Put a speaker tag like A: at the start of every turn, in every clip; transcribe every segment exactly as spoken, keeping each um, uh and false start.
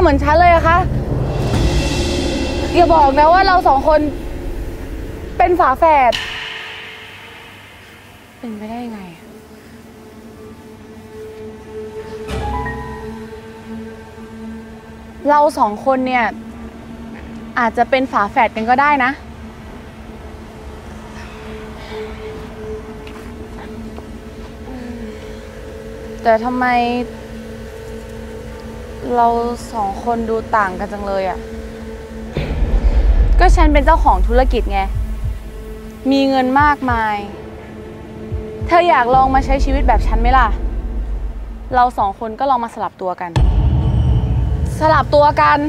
A: มือนฉันเลยอะคะอย่าบอกนะว่าเราสองคนเป็นฝาแฝดเป็นไปได้ยังไงเราสองคนเนี่ยอาจจะเป็นฝาแฝดกันก็ได้นะแต่ทำไมเราสองคนดูต่างกันจังเลยอ่ะก็ฉันเป็นเจ้าของธุรกิจไงมีเงินมากมายเธออยากลองมาใช้ชีวิตแบบฉันไหมล่ะเราสองคนก็ลองมาสลับตัวกันสลับตัวกัน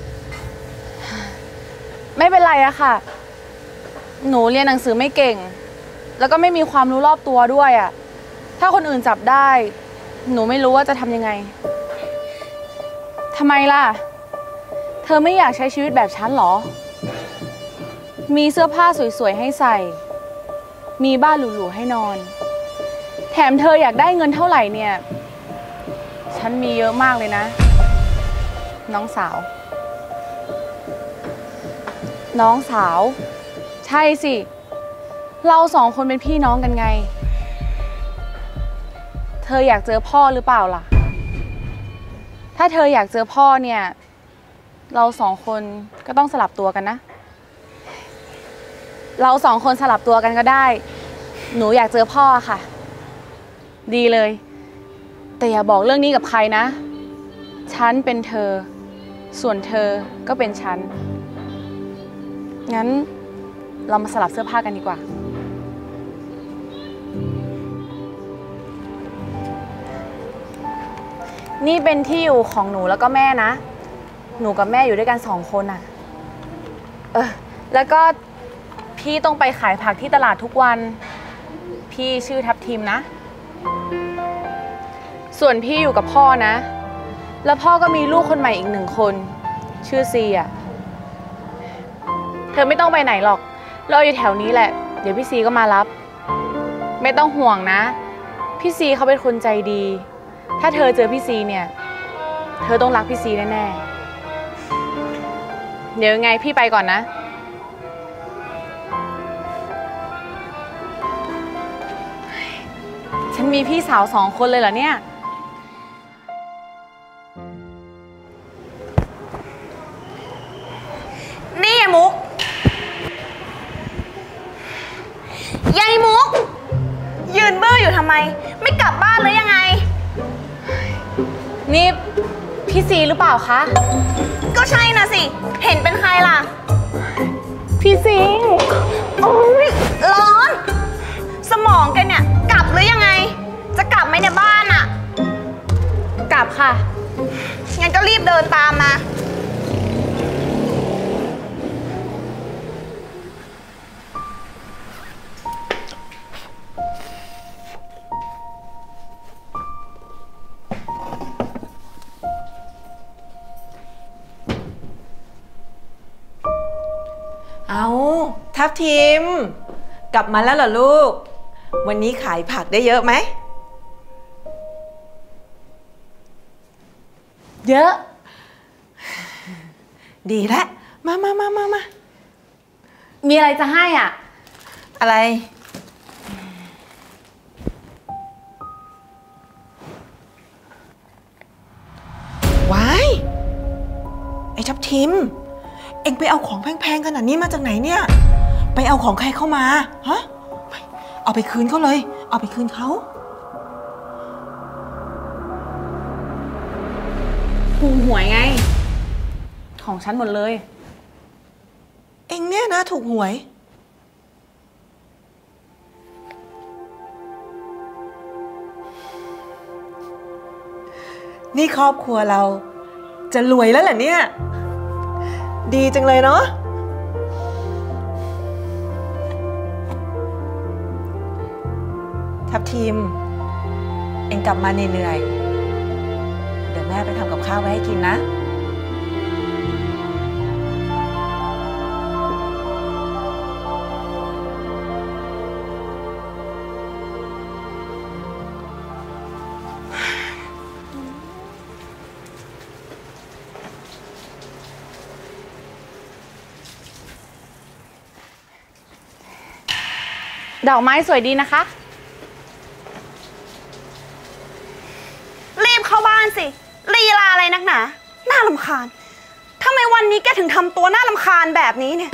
A: ไม่เป็นไรอะค่ะหนูเรียนหนังสือไม่เก่งแล้วก็ไม่มีความรู้รอบตัวด้วยอะถ้าคนอื่นจับได้หนูไม่รู้ว่าจะทำยังไงทำไมล่ะเธอไม่อยากใช้ชีวิตแบบฉันหรอมีเสื้อผ้าสวยๆให้ใส่มีบ้านหรูๆให้นอนแถมเธออยากได้เงินเท่าไหร่เนี่ยฉันมีเยอะมากเลยนะน้องสาวน้องสาวใช่สิเราสองคนเป็นพี่น้องกันไงเธออยากเจอพ่อหรือเปล่าล่ะถ้าเธออยากเจอพ่อเนี่ยเราสองคนก็ต้องสลับตัวกันนะเราสองคนสลับตัวกันก็ได้หนูอยากเจอพ่อค่ะดีเลยแต่อย่าบอกเรื่องนี้กับใครนะฉันเป็นเธอส่วนเธอก็เป็นฉันงั้นเรามาสลับเสื้อผ้ากันดีกว่านี่เป็นที่อยู่ของหนูแล้วก็แม่นะหนูกับแม่อยู่ด้วยกันสองคนอ่ะเออแล้วก็พี่ต้องไปขายผักที่ตลาดทุกวันพี่ชื่อทับทิมนะส่วนพี่อยู่กับพ่อนะแล้วพ่อก็มีลูกคนใหม่อีกหนึ่งคนชื่อซีอ่ะเธอไม่ต้องไปไหนหรอกเราอยู่แถวนี้แหละเดี๋ยวพี่ซีก็มารับไม่ต้องห่วงนะพี่ซีเขาเป็นคนใจดีถ้าเธอเจอพี่ซีเนี่ยเธอต้องรักพี่ซีแน่ๆเดี๋ยวไงพี่ไปก่อนนะฉันมีพี่สาวสองคนเลยเหรอเนี่ยนี่มุกยายมุกยืนเบ้ออยู่ทำไมไม่กลับบ้านหรือยังไงนี่พี่ซีหรือเปล่าคะก็ใช่นะสิเห็นเป็นใครล่ะพี่ซีโอ้ยร้อนสมองแกเนี่ยกลับหรือยังไงจะกลับไหมในบ้านอะกลับค่ะงั้นก็รีบเดินตามมา
B: เอาทับทิมกลับมาแล้วเหรอลูกวันนี้ขายผักได้เยอะไหม
A: เยอะ
B: ดีแล้วมามามามามา
A: มีอะไรจะให้อ่ะ
B: อะไรว้ายไอ้ทับทิมเอ็งไปเอาของแพงๆขนาดนี้มาจากไหนเนี่ยไปเอาของใครเข้ามาฮะเอาไปคืนเขาเลยเอาไปคืนเขา
A: ถูกหวยไงของฉันหมดเลย
B: เอ็งเนี่ยนะถูกหวยนี่ครอบครัวเราจะรวยแล้วเหรอเนี่ยดีจังเลยเนาะทับทิมเอ็งกลับมาเหนื่อยๆเดี๋ยวแม่ไปทำกับข้าวไว้ให้กินนะ
A: ดอกไม้สวยดีนะคะ
C: รีบเข้าบ้านสิลีลาอะไรนักหนาน่ารำคาญทำไมวันนี้แกถึงทำตัวน่ารำคาญแบบนี้เนี่ย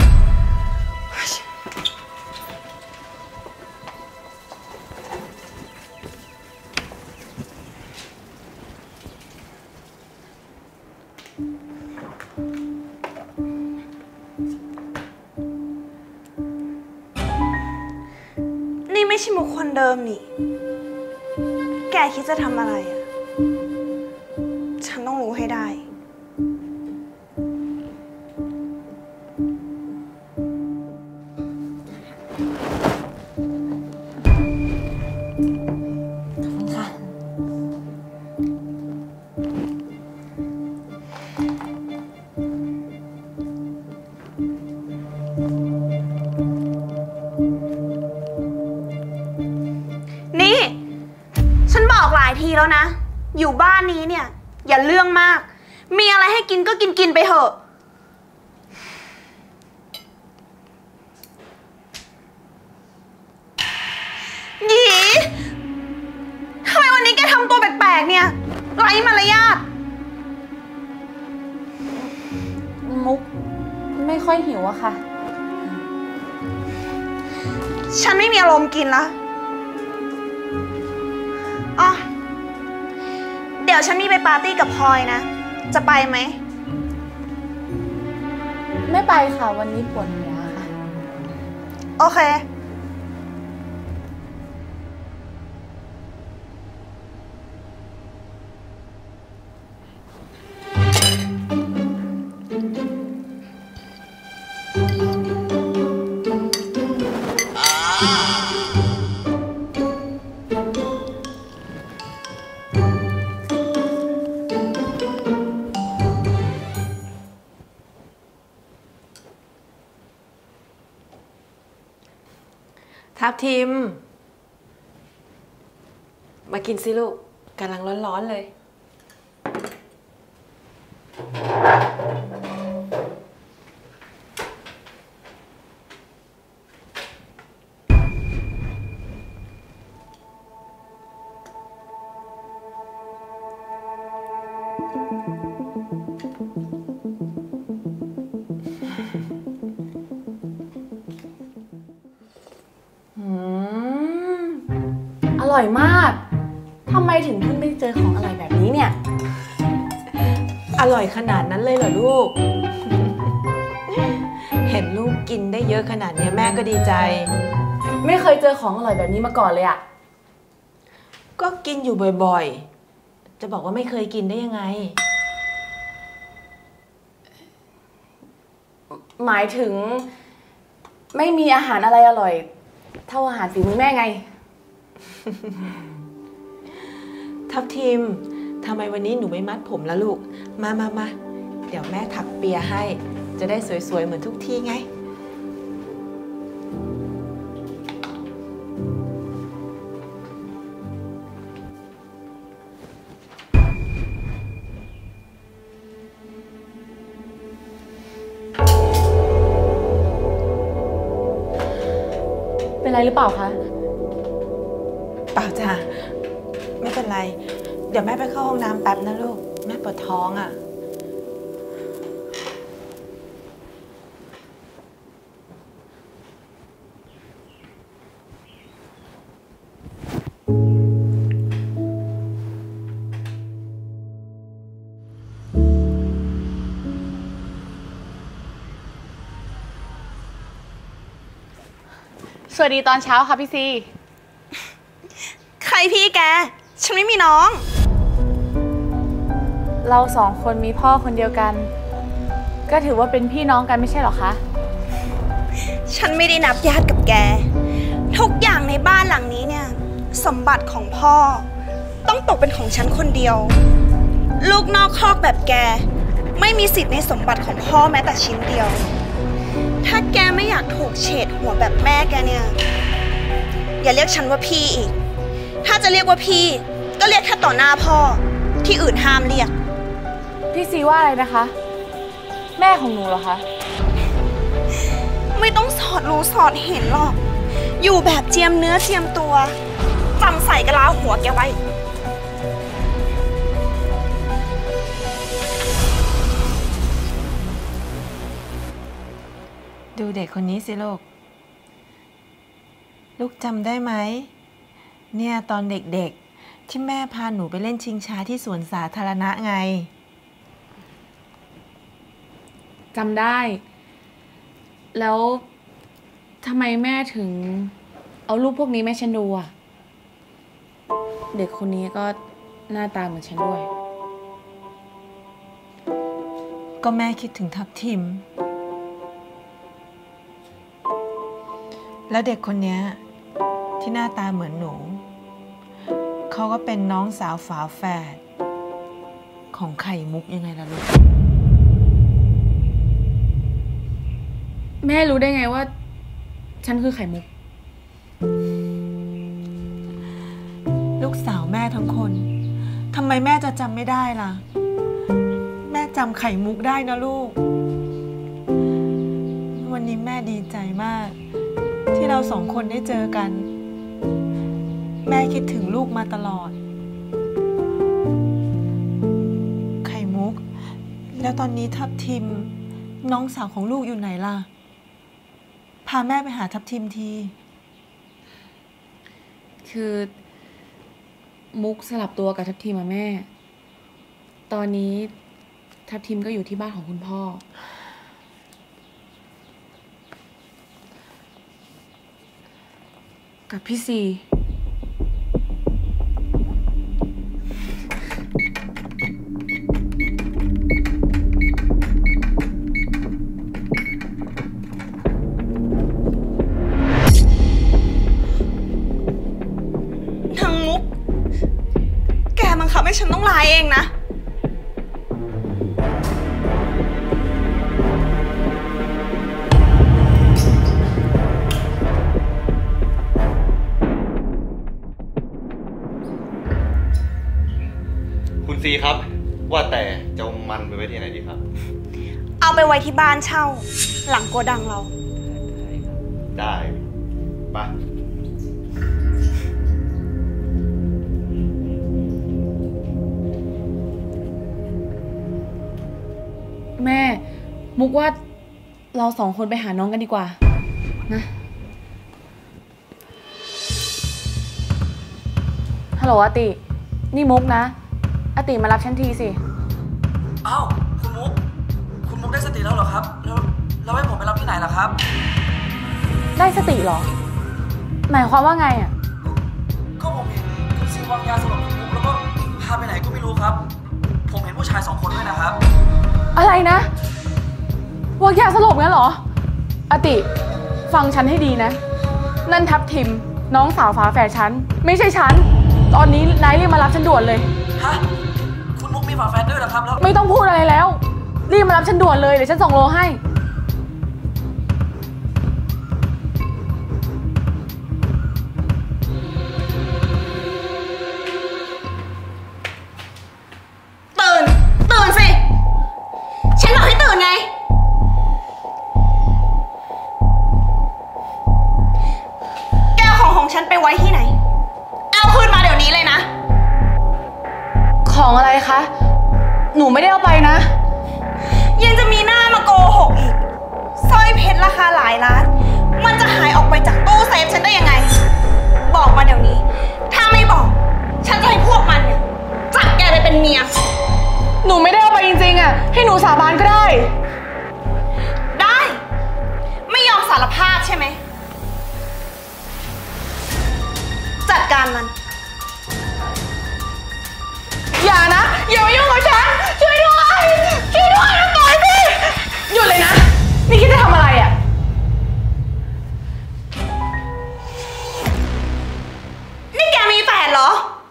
C: นี่ไม่ใช่มุกคนเดิมนี่แกคิดจะทำอะไรอ่ะฉันต้องรู้ให้ได้นี่ฉันบอกหลายทีแล้วนะอยู่บ้านนี้เนี่ยอย่าเรื่องมากมีอะไรให้กินก็กินกินไปเถอะหยีทำไมวันนี้แกทำตัวแปลกๆเนี่ยไร้มารยาท
A: มุกไม่ค่อยหิวอะค่ะ
C: ฉันไม่มีอารมณ์กินละอ๋อเดี๋ยวฉันมีไปปาร์ตี้กับพลอยนะจะไปไหม
A: ไม่ไปค่ะวันนี้ปวดหัวค่ะ
C: โอเค
B: ทับทิมมากินสิลูกกำลังร้อนๆเลย
A: อร่อยมากทำไมถึงเพิ่งได้เจอของอร่อยแบบนี้เนี่ย
B: อร่อยขนาดนั้นเลยเหรอลูก เห็นลูกกินได้เยอะขนาดนี้แม่ก็ดีใจ
A: ไม่เคยเจอของอร่อยแบบนี้มาก่อนเลยอะ
B: ก็กินอยู่บ่อยๆจะบอกว่าไม่เคยกินได้ยังไง
A: หมายถึงไม่มีอาหารอะไรอร่อยเท่าอาหารฝีมือแม่ไง
B: ทับทิมทำไมวันนี้หนูไม่มัดผมล่ะลูกมามามาเดี๋ยวแม่ถักเปียให้จะได้สวยๆเหมือนทุกที่ไง
A: เป็นไรหรือเปล่าคะ
B: เปล่าจ้ะไม่เป็นไรเดี๋ยวแม่ไปเข้าห้องน้ำแป๊บนะลูกแม่ปวดท้องอ่ะ
A: สวัสดีตอนเช้าค่ะพี่ซี
C: ใครพี่แกฉันไม่มีน้อง
A: เราสองคนมีพ่อคนเดียวกันก็ถือว่าเป็นพี่น้องกันไม่ใช่หรอคะ
C: ฉันไม่ได้นับญาติกับแกทุกอย่างในบ้านหลังนี้เนี่ยสมบัติของพ่อต้องตกเป็นของฉันคนเดียวลูกนอกคอกแบบแกไม่มีสิทธิ์ในสมบัติของพ่อแม้แต่ชิ้นเดียวถ้าแกไม่อยากถูกเฉดหัวแบบแม่แกเนี่ยอย่าเรียกฉันว่าพี่อีกถ้าจะเรียกว่าพี่ก็เรียกแค่ต่อหน้าพ่อที่อื่นห้ามเรียก
A: พี่ซีว่าอะไรนะคะแม่ของหนูเหรอคะ
C: ไม่ต้องสอดรู้สอดเห็นหรอกอยู่แบบเจียมเนื้อเจียมตัวจำใส่กะลาหัวแกไว้
B: ดูเด็กคนนี้สิลูก ลูกจำได้ไหมเนี่ยตอนเด็กๆที่แม่พาหนูไปเล่นชิงช้าที่สวนสาธารณะไง
A: จำได้แล้วทำไมแม่ถึงเอารูปพวกนี้แม่ฉันดูอ่ะเด็กคนนี้ก็หน้าตาเหมือนฉันด้วย
B: ก็แม่คิดถึงทับทิมแล้วเด็กคนนี้ที่หน้าตาเหมือนหนูเขาก็เป็นน้องสาวฝาแฝดของไข่มุกยังไงล่ะลูก
A: แม่รู้ได้ไงว่าฉันคือไข่มุก
B: ลูกสาวแม่ทั้งคนทำไมแม่จะจำไม่ได้ล่ะแม่จำไข่มุกได้นะลูกวันนี้แม่ดีใจมากที่เราสองคนได้เจอกันแม่คิดถึงลูกมาตลอดไข่มุกแล้วตอนนี้ทับทิมน้องสาวของลูกอยู่ไหนล่ะพาแม่ไปหาทับทิมที
A: คือมุกสลับตัวกับทับทิมมาแม่ตอนนี้ทับทิมก็อยู่ที่บ้านของคุณพ่อกับพี่ซี
C: นางมุกแกบังคับให้ฉันต้องลาเองนะ
D: คุณซีครับว่าแต่จะเอามันไปไว้ที่ไหนดีครับ
C: เอาไปไว้ที่บ้านเช่าหลังโกดังเรา
D: ได้ไป
A: แม่มุกว่าเราสองคนไปหาน้องกันดีกว่านะฮัลโหลอาตินี่มุกนะอาติมารับฉันทีสิ
E: อ้าวคุณมุกคุณมุกได้สติแล้วเหรอครับแล้วแล้วให้ผมไปรับที่ไหนล่ะครับ
A: ได้สติเหรอหมายความว่าไงอ่ะ
E: ก็ผมเห็นคุณซีวางยาสลบคุณมุกแล้วก็พาไปไหนก็ไม่รู้ครับผมเห็นผู้ชายสองคนด้วยนะครับ
A: อะไรนะวางยาสลบงั้นเหรออาติฟังฉันให้ดีนะนั่นทับทิมน้องสาวฝาแฝดฉันไม่ใช่ฉันตอนนี้นายรีบมารับฉันด่วนเลย
E: ฮะคุณมุกมีฝาแฝดด้วยเหรอครับแล้ว
A: ไม่ต้องพูดอะไรแล้วรีบมารับฉันด่วนเลยเดี๋ยวฉันส่งโลให้
C: ตื่นตื่นสิฉันบอกให้ตื่นไงแก้วของของฉันไปไว้ที่ไหนเอาคืนมาเดี๋ยวนี้เลยนะ
A: ของอะไรคะหนูไม่ได้เอาไปนะ
C: ยังจะมีหน้ามาโกหกอีกสร้อยเพชรราคาหลายล้านมันจะหายออกไปจากตู้เซฟฉันได้ยังไงบอกมาเดี๋ยวนี้ถ้าไม่บอกฉันจะให้พวกมันเนี่ยจับแกไปเป็นเมีย
A: หนูไม่ได้เอาไปจริงๆอ่ะให้หนูสาบานก็ได้
C: ได้ไม่ยอมสารภาพใช่ไหมจัดการมัน
A: อย่านะอย่ามายุ่งกับฉันช่วยด้วยช่วยด้วยนะปล่อยสิหยุดเลยนะนี่คิดจะทำอะไรอ่ะ
C: นี่แกมีแฟนเหรอ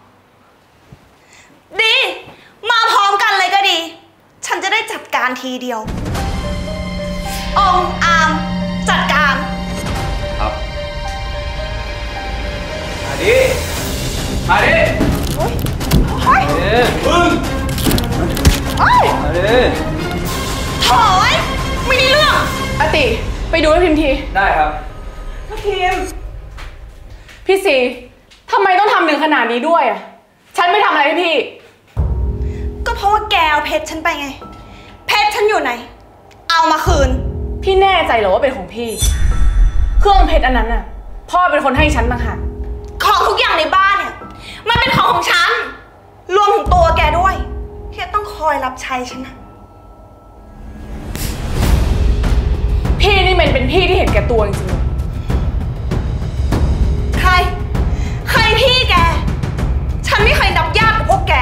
C: ดีมาพร้อมกันเลยก็ดีฉันจะได้จัดการทีเดียวองค์อามจัดการ
D: ครับ
E: มาดิมาดิ
C: เฮ้ยเฮ้ย
E: มึงมาดิ
C: ถอยไม่ได้เรื่อง
A: อาติไปดูให้พิมพ์ที
E: ได้ครับ
C: พิมพ์
A: พี่ซีทำไมต้องทำถึงขนาดนี้ด้วยอ่ะฉันไม่ทำอะไรให้พี่
C: ก็เพราะว่าแกเอาเพชรฉันไปไงเพชรฉันอยู่ไหนเอามาคืน
A: พี่แน่ใจเหรอว่าเป็นของพี่เครื่องเพชรอันนั้นน่ะพ่อเป็นคนให้ฉันต่างหาก
C: ของทุกอย่างในบ้านเนี่ยมันเป็นของของฉันรวมถึงตัวแกด้วยที่ต้องคอยรับใช้ฉันนะ
A: พี่นี่มันเป็นพี่ที่เห็นแก่ตัวจริง
C: ๆใครใครพี่แกฉันไม่เคยนับญาติกับพวกแก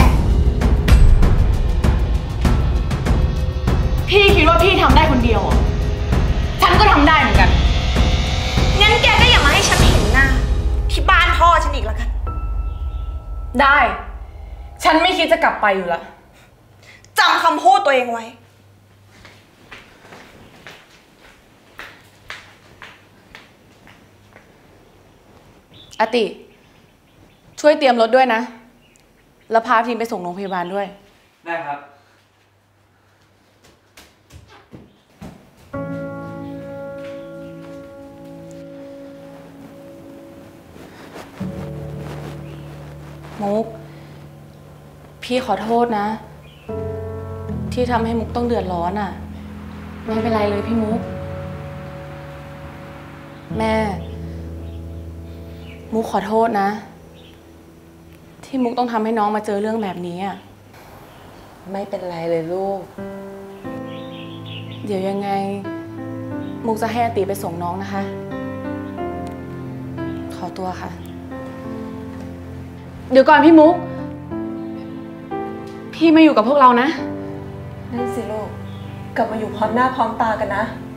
A: พี่คิดว่าพี่ทำได้คนเดียวอ่ะฉันก็ทำได้เหมือนกัน
C: งั้นแกก็อย่ามาให้ฉันเห็นหน้าที่บ้านพ่อฉันอีกแล้วกัน
A: ได้ฉันไม่คิดจะกลับไปอยู่ละ
C: จำคำพูดตัวเองไว้
A: อติช่วยเตรียมรถด้วยนะแล้วพาทีมไปส่งโรงพยาบาลด้วย
E: ได้ครับ
A: มุกพี่ขอโทษนะที่ทำให้มุกต้องเดือดร้อนอ่ะไม่เป็นไรเลยพี่มุกแม่มุกขอโทษนะที่มุกต้องทำให้น้องมาเจอเรื่องแบบนี้อ่ะ
B: ไม่เป็นไรเลยลูก
A: เดี๋ยวยังไงมุกจะให้อติไปส่งน้องนะคะขอตัวค่ะเดี๋ยวก่อนพี่มุกพี่มาอยู่กับพวกเรานะ
B: นั่นสิลูกกลับมาอยู่พร้อมหน้าพร้อมตากันนะ